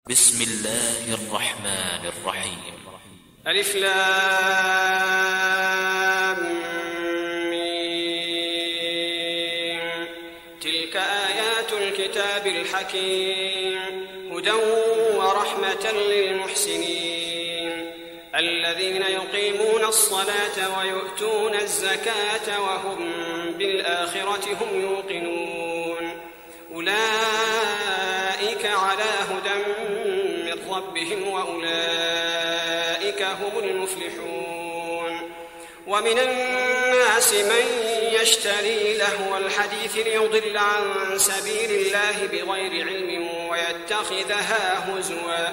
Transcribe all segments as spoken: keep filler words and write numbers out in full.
بسم الله الرحمن الرحيم. ألف لام ميم. تلك آيات الكتاب الحكيم هدى ورحمة للمحسنين الذين يقيمون الصلاة ويؤتون الزكاة وهم بالآخرة هم يوقنون أولئك على هدى من ربهم وأولئك هم المفلحون. ومن الناس من يشتري لهو الحديث ليضل عن سبيل الله بغير علم ويتخذها هزوا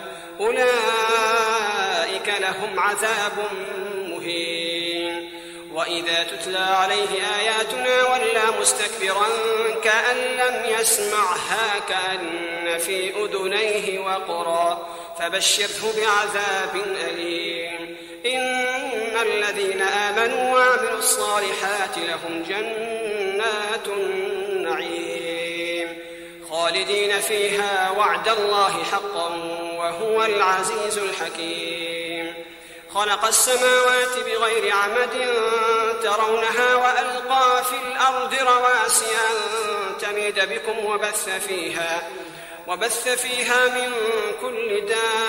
أولئك لهم عذاب مهين. وإذا تتلى عليه آياتنا ولى مستكبرا كأن لم يسمعها كأن في أذنيه وقرا فبشره بعذاب أليم. إن الذين آمنوا وعملوا الصالحات لهم جنات النعيم خالدين فيها وعد الله حقا وهو العزيز الحكيم. خلق السماوات بغير عمد ترونها وألقى في الأرض رواسي أن تميد بكم وبث فيها وبث فيها من كل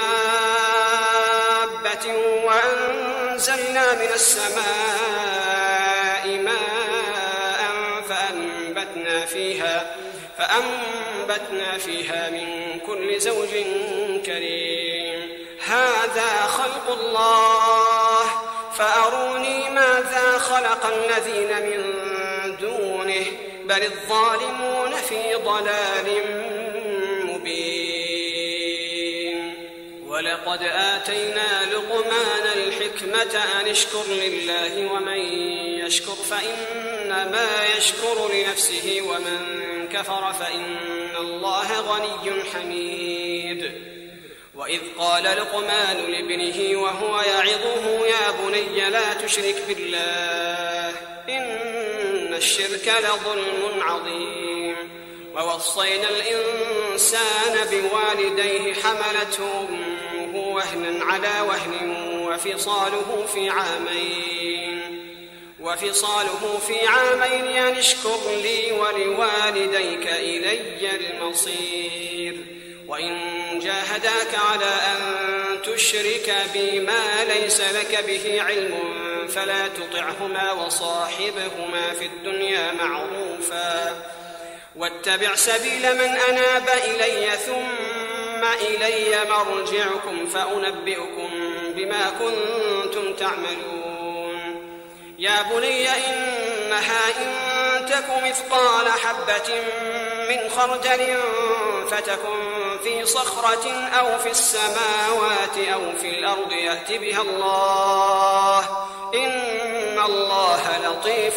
دابة وأنزلنا من السماء ماء فأنبتنا فيها فأنبتنا فيها من كل زوج كريم. هذا خلق الله فأروني ماذا خلق الذين من دونه بل الظالمون في ضلال مبين. ولقد آتينا لقمان الحكمة أن اشكر لله ومن يشكر فإنما يشكر لنفسه ومن كفر فإن الله غني حميد. وإذ قال لقمان لابنه وهو يعظه يا بني لا تشرك بالله إن الشرك لظلم عظيم. ووصينا الإنسان بوالديه حملته أمه وهنا على وهن وفصاله في عامين وفصاله في عامين أن اشكر لي ولوالديك إلي المصير. وإن جاهداك على أن تشرك بي ما ليس لك به علم فلا تطعهما وصاحبهما في الدنيا معروفا واتبع سبيل من أناب إلي ثم إلي مرجعكم فأنبئكم بما كنتم تعملون. يا بني إنها إن تك مثقال حبة من خردل فتكن في صخرة أو في السماوات أو في الأرض يأت بها الله إن الله لطيف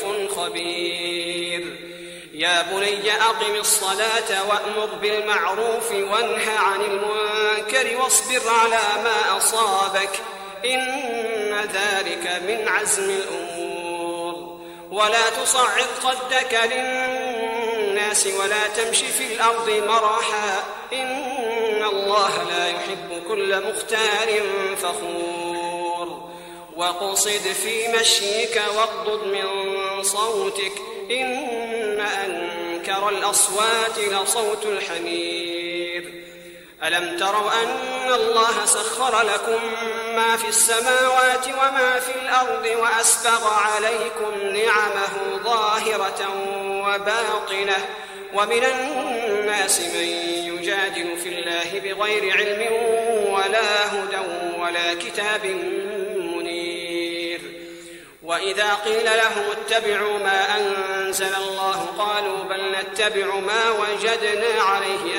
خبير. يا بني أقم الصلاة وأمر بالمعروف وانه عن المنكر واصبر على ما أصابك إن ذلك من عزم الأمور. ولا تصعد خدك للناس ولا تمشي في الأرض مرحا إن الله لا يحب كل مختال فخور. وقصد في مشيك واغضض من صوتك إن أنكر الأصوات لصوت الحمير. ألم تروا أن الله سخر لكم ما في السماوات وما في الأرض وأسبغ عليكم نعمه ظاهرة وباطنة ومن الناس من يجادل في الله بغير علم ولا هدى ولا كتاب منير. وإذا قيل لهم اتبعوا ما أنزل الله قالوا بل نتبع ما وجدنا عليه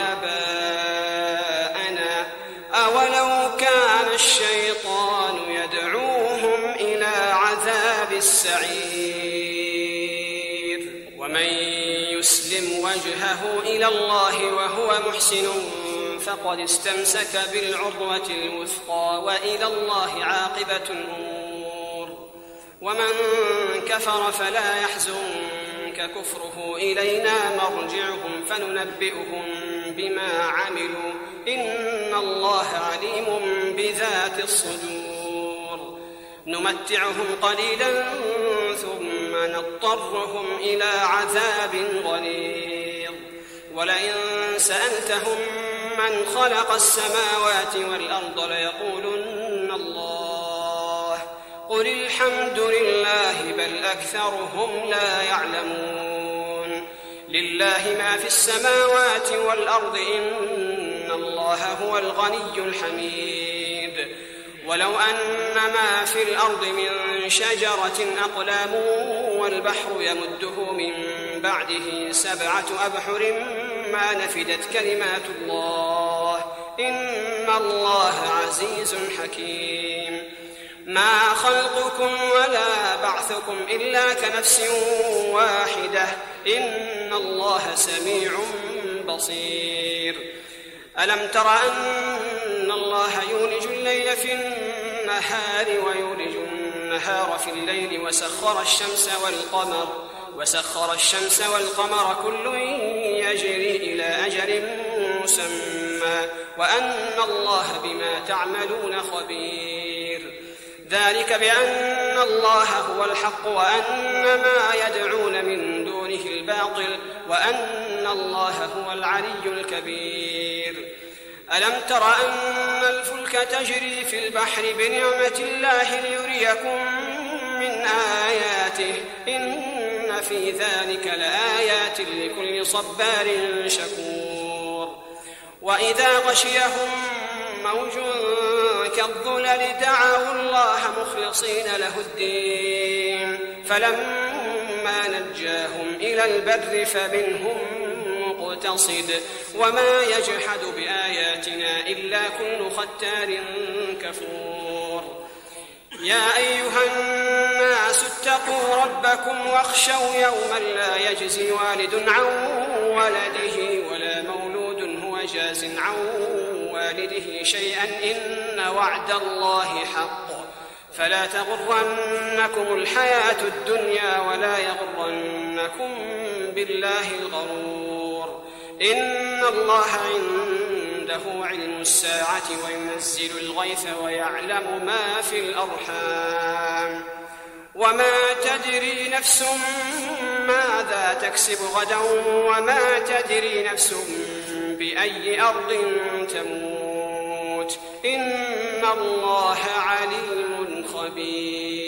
آباءنا أولو كان الشيطان يدعوهم إلى عذاب السعير. ومن يسلم وجهه إلى الله وهو محسن فقد استمسك بالعروة الوثقى وإلى الله عاقبة الأمور. ومن كفر فلا يحزنك كفره إلينا مرجعهم فننبئهم بما عملوا إن الله عليم بذات الصدور نمتعهم قليلا ثم نضطرهم إلى عذاب غليظ ولئن سألتهم من خلق السماوات والأرض ليقولن الله قل الحمد لله بل أكثرهم لا يعلمون لله ما في السماوات والأرض إن الله هو الغني الحميد ولو أن ما في الأرض من شجرة أقلام والبحر يمده من بعده سبعة أبحر ما نفدت كلمات الله إن الله عزيز حكيم ما خلقكم ولا بعثكم إلا كنفس واحدة إن الله سميع بصير ألم تر أن الله يولج الليل في النهار ويولج النهار في الليل وسخر الشمس والقمر وسخر الشمس والقمر كل يجري إلى أجل مسمى وأن الله بما تعملون خبير ذلك بأن الله هو الحق وأن ما يدعون من دونه الباطل وأن الله هو العلي الكبير ألم تر أن الفلك تجري في البحر بنعمة الله ليريكم من آياته إن في ذلك لآيات لكل صبار شكور وإذا غشيهم موج كالظلل دعوا الله مخلصين له الدين فلما نجاهم إلى البر فمنهم مقتصد وما يجحد بآياتنا إلا كل ختار كفور يا أيها الناس اتقوا ربكم واخشوا يوما لا يجزي والد عن ولده ولا مولود هو جاز عن والده شيئا إن وعد الله حق فلا تغرنكم الحياة الدنيا ولا يغرنكم بالله الغرور إن الله عنده علم الساعة وينزل الغيث ويعلم ما في الأرحام وما تدري نفس ماذا تكسب غدا وما تدري نفس بأي أرض تموت إن الله عليم خبير